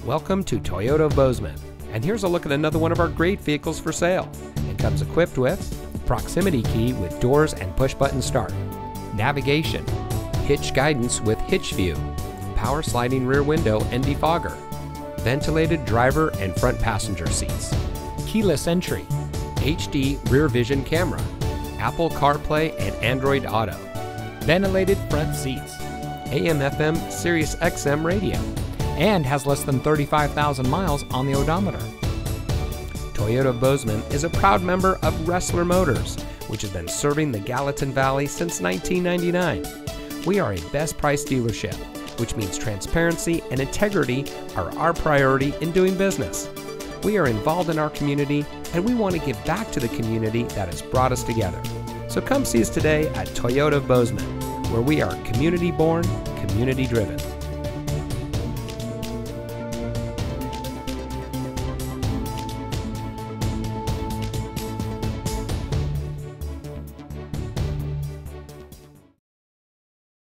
Welcome to Toyota of Bozeman, and here's a look at another one of our great vehicles for sale. It comes equipped with proximity key with doors and push-button start, navigation, hitch guidance with hitch view, power sliding rear window and defogger, ventilated driver and front passenger seats, keyless entry, HD rear vision camera, Apple CarPlay and Android Auto, ventilated front seats, AM/FM Sirius XM radio, and has less than 35,000 miles on the odometer. Toyota of Bozeman is a proud member of Ressler Motors, which has been serving the Gallatin Valley since 1999. We are a best price dealership, which means transparency and integrity are our priority in doing business. We are involved in our community, and we want to give back to the community that has brought us together. So come see us today at Toyota of Bozeman, where we are community born, community driven.